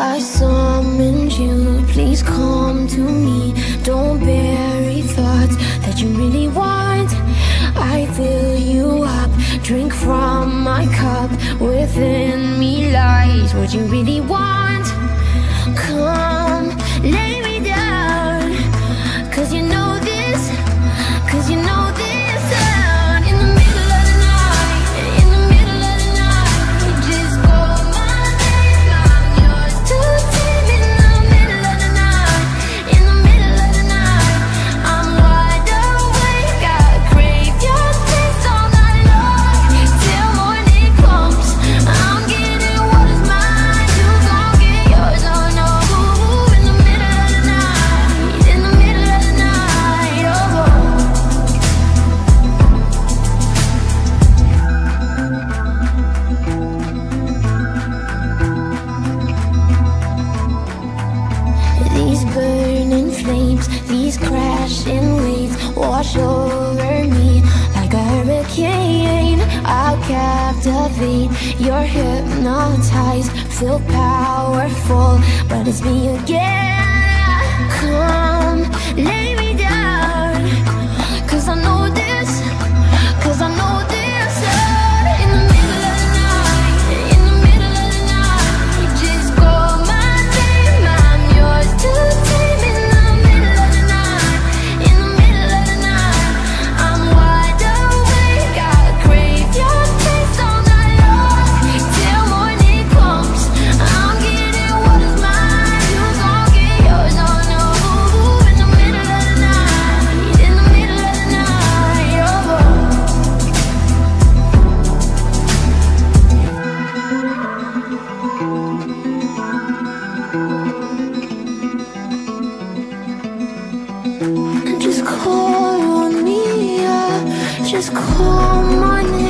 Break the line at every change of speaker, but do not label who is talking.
I summoned you, please come to me. Don't bury thoughts that you really want. I fill you up, drink from my cup. Within me lies what you really want. Come, lay me down, 'cause you know this, 'cause you know this sound. In the middle of the night, in the middle of the night, just call my name, I'm yours to take. In the middle of the night, in the middle of the night, I'm wide awake, I crave your taste all night long. Till morning comes, I'm getting what is mine, you gon' get yours, oh no. In the middle of the night, in the middle of the night, oh. These burning flames, these crashing waves wash over me like a hurricane. I'll captivate, you're hypnotized, feel powerful, but it's me again. Come, lay me down, 'cause I know this, 'cause I know this. In the middle of the night, in the middle of the night, just call my name, I'm yours to take. In the middle of the night, in the middle of the night, I'm wide awake, I crave your taste all night long. Till morning comes, I'm getting what is mine, you gon' get yours, oh no. In the middle of the night, in the middle of the night, oh. Just call on me, yeah. Just call my name.